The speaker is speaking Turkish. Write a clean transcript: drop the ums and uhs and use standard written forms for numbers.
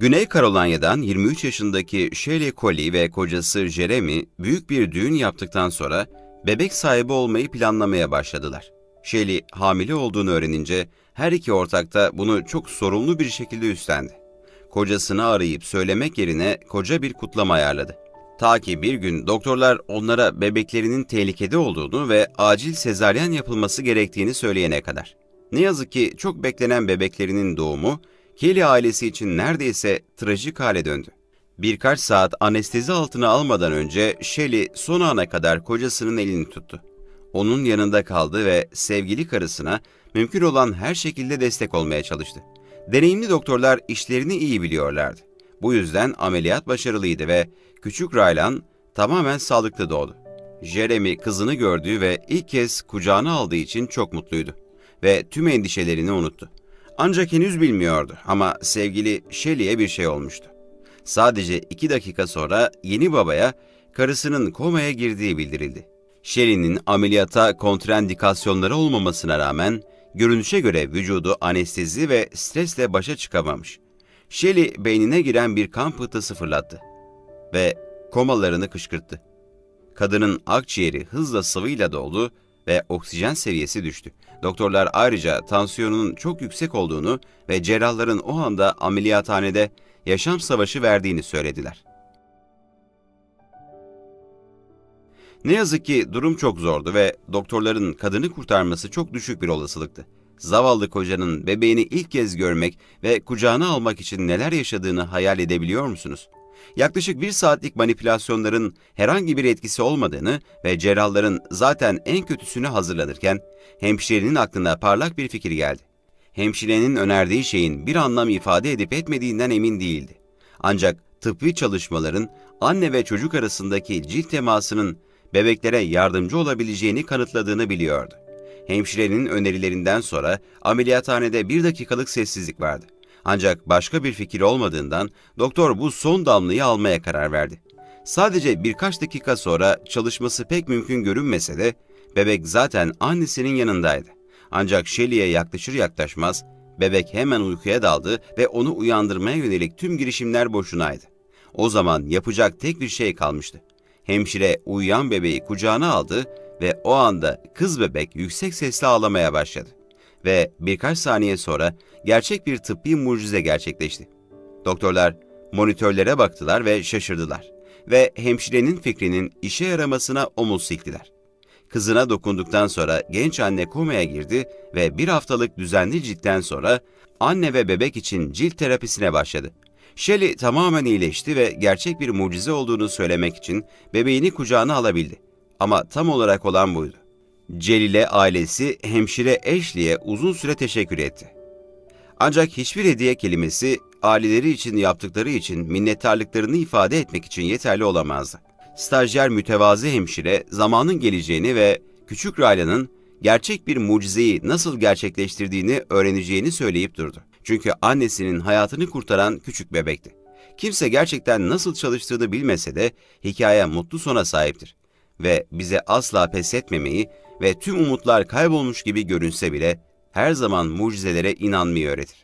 Güney Carolina'dan 23 yaşındaki Shelley Coley ve kocası Jeremy büyük bir düğün yaptıktan sonra bebek sahibi olmayı planlamaya başladılar. Shelley hamile olduğunu öğrenince her iki ortak da bunu çok sorumlu bir şekilde üstlendi. Kocasını arayıp söylemek yerine koca bir kutlama ayarladı. Ta ki bir gün doktorlar onlara bebeklerinin tehlikede olduğunu ve acil sezaryen yapılması gerektiğini söyleyene kadar. Ne yazık ki çok beklenen bebeklerinin doğumu, Kelly ailesi için neredeyse trajik hale döndü. Birkaç saat anestezi altına almadan önce Shelley son ana kadar kocasının elini tuttu. Onun yanında kaldı ve sevgili karısına mümkün olan her şekilde destek olmaya çalıştı. Deneyimli doktorlar işlerini iyi biliyorlardı. Bu yüzden ameliyat başarılıydı ve küçük Raylan tamamen sağlıklı doğdu. Jeremy kızını gördüğü ve ilk kez kucağına aldığı için çok mutluydu ve tüm endişelerini unuttu. Ancak henüz bilmiyordu ama sevgili Shelley'e bir şey olmuştu. Sadece 2 dakika sonra yeni babaya karısının komaya girdiği bildirildi. Shelley'nin ameliyata kontraindikasyonları olmamasına rağmen görünüşe göre vücudu anestezi ve stresle başa çıkamamış. Shelley beynine giren bir kan pıhtısı fırlattı ve komalarını kışkırttı. Kadının akciğeri hızla sıvıyla doldu ve oksijen seviyesi düştü. Doktorlar ayrıca tansiyonunun çok yüksek olduğunu ve cerrahların o anda ameliyathanede yaşam savaşı verdiğini söylediler. Ne yazık ki durum çok zordu ve doktorların kadını kurtarması çok düşük bir olasılıktı. Zavallı kocanın bebeğini ilk kez görmek ve kucağına almak için neler yaşadığını hayal edebiliyor musunuz? Yaklaşık 1 saatlik manipülasyonların herhangi bir etkisi olmadığını ve cerrahların zaten en kötüsünü hazırlanırken hemşirenin aklına parlak bir fikir geldi. Hemşirenin önerdiği şeyin bir anlam ifade edip etmediğinden emin değildi. Ancak tıbbi çalışmaların anne ve çocuk arasındaki cilt temasının bebeklere yardımcı olabileceğini kanıtladığını biliyordu. Hemşirenin önerilerinden sonra ameliyathanede 1 dakikalık sessizlik vardı. Ancak başka bir fikir olmadığından doktor bu son damlayı almaya karar verdi. Sadece birkaç dakika sonra çalışması pek mümkün görünmese de bebek zaten annesinin yanındaydı. Ancak Shelley'e yaklaşır yaklaşmaz bebek hemen uykuya daldı ve onu uyandırmaya yönelik tüm girişimler boşunaydı. O zaman yapacak tek bir şey kalmıştı. Hemşire uyuyan bebeği kucağına aldı ve o anda kız bebek yüksek sesle ağlamaya başladı. Ve birkaç saniye sonra gerçek bir tıbbi mucize gerçekleşti. Doktorlar monitörlere baktılar ve şaşırdılar ve hemşirenin fikrinin işe yaramasına omuz silktiler. Kızına dokunduktan sonra genç anne komaya girdi ve 1 haftalık düzenli ciltten sonra anne ve bebek için cilt terapisine başladı. Shelley tamamen iyileşti ve gerçek bir mucize olduğunu söylemek için bebeğini kucağına alabildi. Ama tam olarak olan buydu. Celile ailesi hemşire Ashley'e uzun süre teşekkür etti. Ancak hiçbir hediye kelimesi aileleri için yaptıkları için minnettarlıklarını ifade etmek için yeterli olamazdı. Stajyer mütevazı hemşire zamanın geleceğini ve küçük Raylan'ın gerçek bir mucizeyi nasıl gerçekleştirdiğini öğreneceğini söyleyip durdu. Çünkü annesinin hayatını kurtaran küçük bebekti. Kimse gerçekten nasıl çalıştığını bilmese de hikaye mutlu sona sahiptir. Ve bize asla pes etmemeyi ve tüm umutlar kaybolmuş gibi görünse bile her zaman mucizelere inanmayı öğretir.